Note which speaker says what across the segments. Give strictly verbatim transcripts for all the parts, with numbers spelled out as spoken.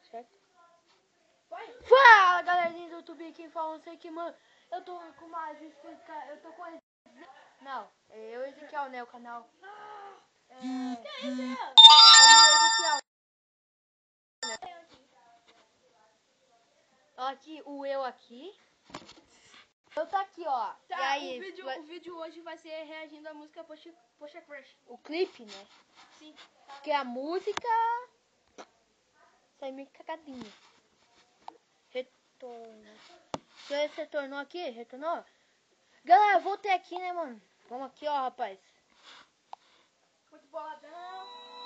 Speaker 1: certo?
Speaker 2: Vai.
Speaker 1: Fala, galerinha do YouTube, quem fala, não sei que, mano. Eu tô com uma explica, eu tô com... Não, é eu e Ezequiel, né, o canal. É...
Speaker 2: Que é isso, é?
Speaker 1: É o Ezequiel, né? Aqui, o eu aqui. Eu tô aqui, ó.
Speaker 2: Tá,
Speaker 1: e aí,
Speaker 2: o vídeo,
Speaker 1: vai...
Speaker 2: o vídeo hoje vai ser reagindo à música Poxa, Poxa Crush.
Speaker 1: o clipe, né?
Speaker 2: Sim.
Speaker 1: Que é a música... Sai meio cagadinha. Retorno. Você retornou aqui? Retornou? Galera, eu voltei aqui, né, mano? Vamos aqui, ó, rapaz.
Speaker 2: Muito boladão.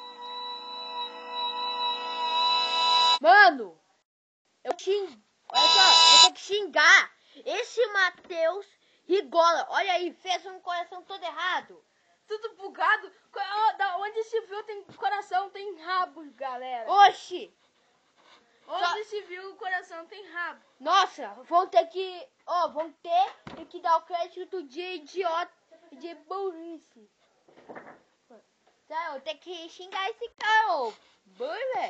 Speaker 1: Mano, eu xingo. Olha só, eu tenho que xingar. Esse Matheus Rigola, olha aí, fez um coração todo errado.
Speaker 2: Tudo bugado. Ó, da onde se viu tem coração, tem rabo, galera.
Speaker 1: Oxi.
Speaker 2: Onde se viu o coração tem rabo.
Speaker 1: Nossa, vão ter que, ó, vão ter que dar o crédito de idiota, de burrice. Tá, eu tenho que xingar esse cara, ô. Burro, velho.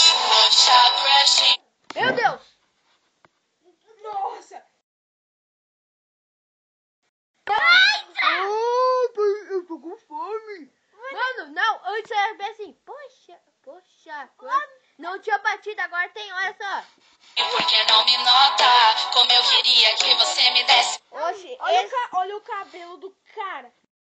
Speaker 1: Meu Deus.
Speaker 2: Nossa.
Speaker 1: Oh, eu tô com fome. Mano, não, antes era bem assim, poxa, poxa, poxa. Não tinha batido, agora tem, olha só.
Speaker 3: Porque não me nota como eu queria que você me desse.
Speaker 1: Oxe,
Speaker 2: Olha,
Speaker 1: esse...
Speaker 2: o ca... Olha o cabelo do cara.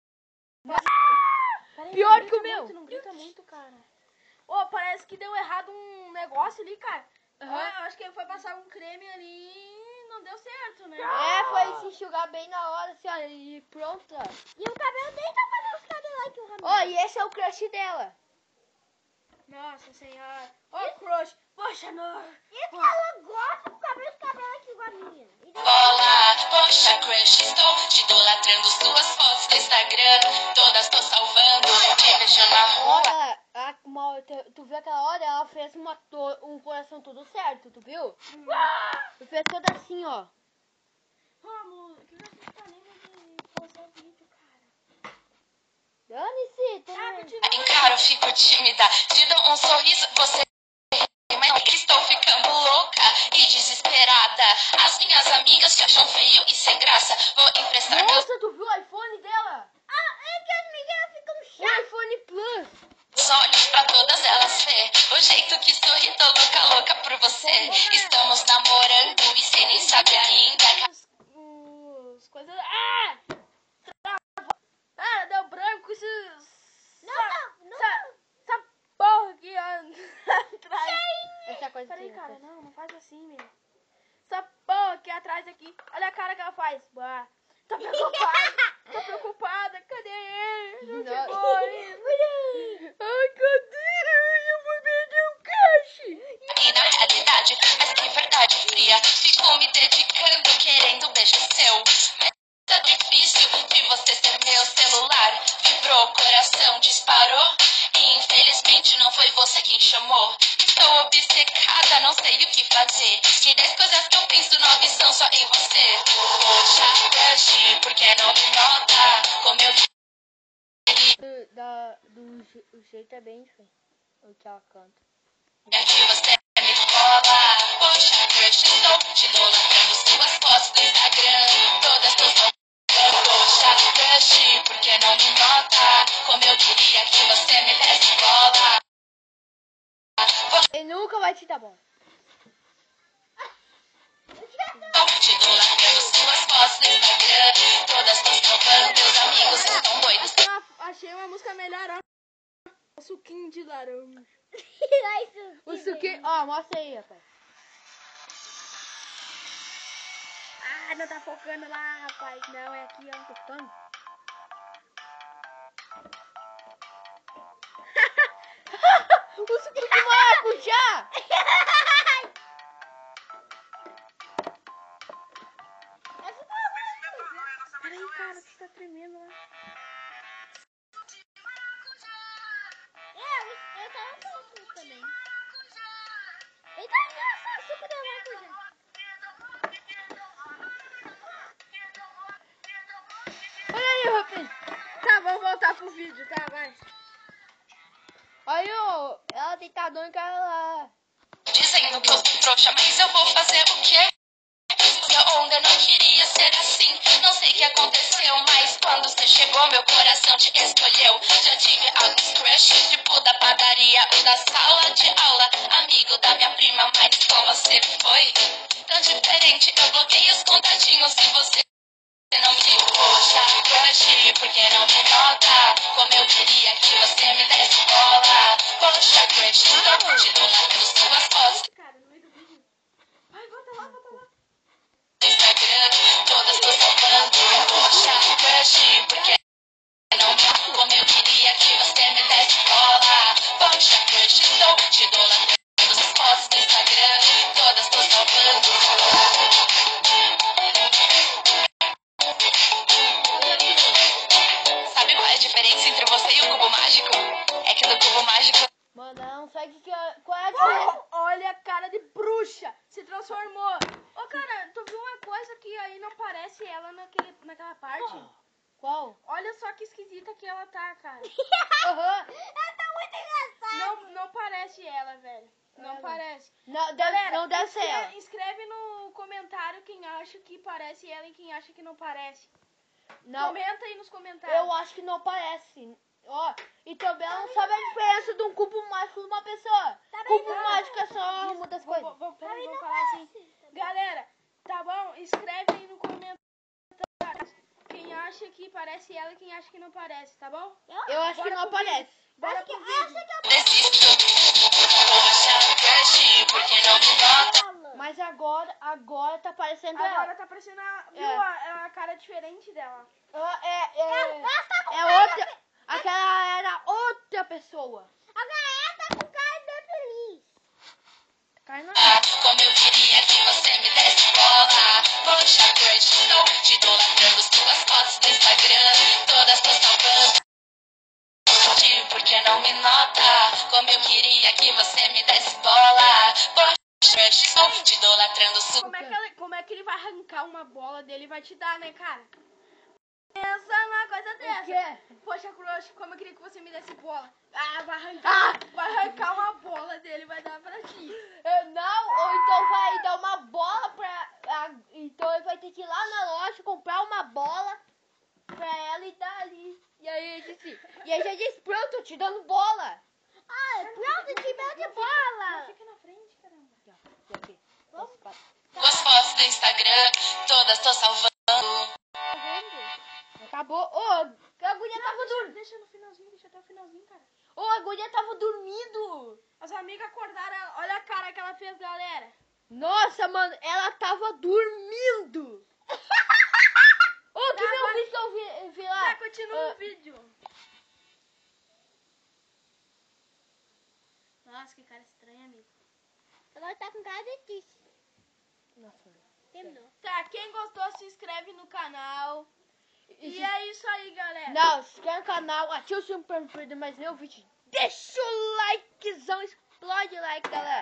Speaker 2: Peraí,
Speaker 1: Pior
Speaker 2: não
Speaker 1: que o
Speaker 2: grita
Speaker 1: meu.
Speaker 2: muito, não grita muito, cara. Ô, parece que deu errado um negócio ali, cara.
Speaker 1: Uhum.
Speaker 2: Ó, eu acho que ele foi passar um creme ali e não deu certo, né?
Speaker 1: É, foi se enxugar bem na hora, assim, ó, e pronto. Ó.
Speaker 2: E o cabelo nem tá fazendo os cabelos aqui, o Ramiro.
Speaker 1: Ó, e esse é o crush dela.
Speaker 2: Nossa senhora. Ó, crush. Poxa, não.
Speaker 4: E que ela gosta com cabelo, cabelo aqui igual a minha.
Speaker 3: Bola, poxa, crush, estou te idolatrando suas fotos do Instagram. Todas tô salvando, te beijando na rua.
Speaker 1: Olha, a, uma, tu, tu viu aquela hora, ela fez uma to, um coração tudo certo, tu viu?
Speaker 2: Hum.
Speaker 1: Tu fez toda assim, ó.
Speaker 2: Vamos, que nós não paremos de postar o vídeo, cara.
Speaker 1: Dane-se, tu
Speaker 2: Ah,
Speaker 1: não...
Speaker 2: continua.
Speaker 3: Encaro, fico tímida, te dou um sorriso, você... Mas que estou ficando louca e desesperada. As minhas amigas te acham frio e sem graça. Vou emprestar meus
Speaker 1: Nossa, tu viu o iPhone dela?
Speaker 4: Ah, é que as meninas ficam
Speaker 1: O
Speaker 4: chatas.
Speaker 1: iPhone Plus.
Speaker 3: olhos pra todas elas ver o jeito que sorri, tô louca, louca por você. Estamos namorando e cê nem sabe ainda.
Speaker 2: Os, os coisas... Ah! Travou. Ah, deu branco esses...
Speaker 4: Não, não, não.
Speaker 2: Essa, essa porra aqui ó, atrás.
Speaker 1: Essa coisa
Speaker 2: Peraí,
Speaker 1: assim,
Speaker 2: cara,
Speaker 1: essa-
Speaker 2: não, não faz assim, meu. Essa porra aqui atrás aqui. Olha a cara que ela faz. Bah. Tô preocupada. Tô preocupada. Cadê ele? Não,
Speaker 1: Não.
Speaker 2: chegou ainda. Ai, cadê? Eu vou perder o cache.
Speaker 3: E na realidade, mas que verdade fria. Fico me dedicando, querendo um beijo seu. Mas tá difícil de você ser meu celular. Vibrou, coração disparou. E infelizmente não foi você quem chamou. Estou obcecada, não sei o que fazer. Que dez coisas que eu penso, nove são só em você. Poxa, crush, porque não me nota como eu
Speaker 1: do, da, do je- o jeito é bem diferente. O que ela canta.
Speaker 3: queria que você me cola. Poxa, crush, estou te idolatrando suas fotos do Instagram. Todas tô salvando. Poxa, crush, porque não me nota como eu queria que você me desse bola.
Speaker 1: Ele nunca vai te dar bom.
Speaker 3: Estou te idolatrando suas fotos no Instagram. Todas tô salvando, meus amigos estão doidos.
Speaker 2: Achei uma, achei uma música melhor, ó. O suquinho de laranja.
Speaker 1: O suquinho... Ó, mostra aí, rapaz.
Speaker 2: Ah, não tá focando lá, rapaz. Não, é aqui, ó.
Speaker 1: Focando? O suquinho de maracujá!
Speaker 2: Peraí, cara, você tá tremendo lá.
Speaker 4: É, eu, eu tava falando também. Ele tá engraçado, suco de maracujá.
Speaker 1: Olha aí, rapaz.
Speaker 2: Tá, vamos voltar pro vídeo, tá? Vai.
Speaker 1: Olha, ó, ela deitadona em cara lá.
Speaker 3: Dizem dizendo que eu sou trouxa, mas eu vou fazer o quê? A onda não queria ser assim. Não sei o que aconteceu, mas quando você chegou, meu coração te escolheu. Já tive alguns crushes, tipo da padaria ou da sala de aula. Amigo da minha prima, mas com você foi tão diferente. Eu bloqueei os contatinhos e você não me diz. Poxa, crush, porque não me nota? Como eu queria que você me desse bola. Poxa, crush, então te dou lá pelas suas fotos.
Speaker 2: Cara, no meio do vídeo. Vai, volta lá, volta lá.
Speaker 3: Instagram, todas tô salvando. Poxa, crush, porque não me como eu queria que você me desse bola. Poxa, crush, então te dou lá pelas fotos do Instagram, todas tô salvando. Sabe qual é a diferença entre você e o cubo mágico? É que no cubo mágico
Speaker 1: Mano, não sei que, que é- qual é a diferença.
Speaker 2: Olha a cara de bruxa. Se transformou. Ô, cara, tu viu uma coisa que aí não parece ela naquele, naquela parte?
Speaker 1: Qual?
Speaker 2: Olha só que esquisita que ela tá, cara.
Speaker 1: Aham.
Speaker 4: Ela tá muito engraçada.
Speaker 2: Não, não parece ela, velho. Não
Speaker 1: Ela.
Speaker 2: parece.
Speaker 1: Não, deve,
Speaker 2: Galera,
Speaker 1: não deve ser
Speaker 2: escreve,
Speaker 1: ela.
Speaker 2: escreve no comentário quem acha que parece ela e quem acha que não parece.
Speaker 1: Não,
Speaker 2: Comenta aí nos comentários.
Speaker 1: eu acho que não parece. Ó, e também ela não sabe a diferença de um cubo mágico de uma pessoa. Cubo
Speaker 2: não.
Speaker 1: mágico é só uma das
Speaker 2: Vou,
Speaker 1: coisas.
Speaker 2: vou, vou, peraí, vou falar assim. Galera, tá bom? Escreve aí no comentário quem acha que parece ela e quem acha que não parece, tá bom?
Speaker 1: Eu acho que
Speaker 2: Bora
Speaker 1: não
Speaker 2: pro vídeo.
Speaker 1: parece.
Speaker 2: Bora pro vídeo.
Speaker 3: desisto. Poxa, crush, porque não me nota?
Speaker 1: Mas agora, agora tá parecendo
Speaker 2: Agora
Speaker 1: ela.
Speaker 2: tá parecendo a, viu,
Speaker 1: É.
Speaker 2: a, a cara diferente dela.
Speaker 1: Ah, É, é,
Speaker 4: Ela tá com
Speaker 1: é
Speaker 4: cara
Speaker 1: outra. Aquela era outra pessoa.
Speaker 4: Agora ela tá com cara de feliz.
Speaker 1: Cai na.
Speaker 3: Como eu queria que você me desse bola. Poxa, crush, estou te idolatrando. Suas fotos do Instagram, todas tô salvando. Porque não me nota? Como eu queria que você me desse bola. Poxa, crush, estou te idolatrando. Su
Speaker 2: Como é, que ele, como é que ele vai arrancar uma bola dele e vai te dar, né, cara? Pensa numa coisa
Speaker 1: O
Speaker 2: dessa.
Speaker 1: quê?
Speaker 2: Poxa, crush, como eu queria que você me desse bola. Ah, vai arrancar,
Speaker 1: Ah!
Speaker 2: vai arrancar uma bola dele e vai dar pra ti.
Speaker 1: Eu não, ou então vai dar uma bola pra. a- então ele vai ter que ir lá na loja comprar uma bola pra ela e dar ali. E aí ele disse. E aí já disse, pronto, tô te dando bola.
Speaker 4: Ah, pronto, te deu de bola.
Speaker 2: Fica na frente, caramba.
Speaker 1: E aqui?
Speaker 3: As fotos do Instagram, todas tô salvando.
Speaker 1: Acabou. Ô, a guria tava
Speaker 2: Deixa,
Speaker 1: dormindo.
Speaker 2: deixa no finalzinho, deixa até o finalzinho, cara.
Speaker 1: Ô, a guria tava dormindo.
Speaker 2: As amigas acordaram, olha a cara que ela fez, galera.
Speaker 1: Nossa, mano, ela tava dormindo. Ô, que
Speaker 2: Tá,
Speaker 1: meu
Speaker 2: agora-
Speaker 1: vídeo que eu vi, vi lá.
Speaker 2: Tá, continua
Speaker 1: Ah,
Speaker 2: o vídeo. Nossa, que cara estranho, amigo.
Speaker 4: Agora tá com cara de triste.
Speaker 1: Nossa, mano.
Speaker 4: Terminou.
Speaker 2: Tá, quem gostou, se inscreve no canal.
Speaker 1: E
Speaker 2: E
Speaker 1: se-
Speaker 2: é isso aí, galera.
Speaker 1: Não, se inscreve no canal, ativa o sininho pra não perder mais nenhum vídeo. Deixa o likezão, explode o like, galera.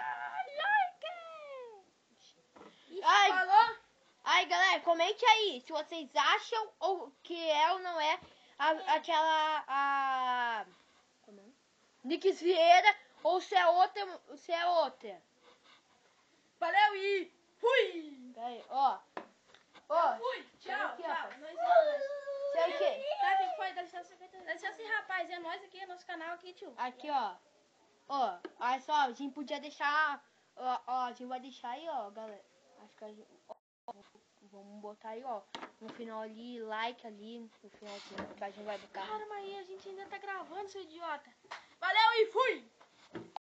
Speaker 1: Ai,
Speaker 2: Falou?
Speaker 1: ai, galera, comente aí se vocês acham ou que é ou não é a- aquela a como é? Nix Vieira ou se é outra, se é outra.
Speaker 2: Valeu e fui!
Speaker 1: Pera aí, ó. Ó,
Speaker 2: Fui! Tchau,
Speaker 1: aqui,
Speaker 2: tchau.
Speaker 1: rapaz.
Speaker 2: Nós é
Speaker 1: isso aí que?
Speaker 2: Tá, quem foi? Dá licença, dá licença aí, rapaz. É nós aqui, é nosso canal aqui, tio.
Speaker 1: Aqui, ó. Ó, olha só, a gente podia deixar, ó, ó, a gente vai deixar aí, ó, galera. Acho que a gente, ó, ó, vamos botar aí, ó, no final ali, like ali, no finalzinho, que a gente vai botar.
Speaker 2: Cara, mas aí a gente ainda tá gravando, seu idiota. Valeu e fui!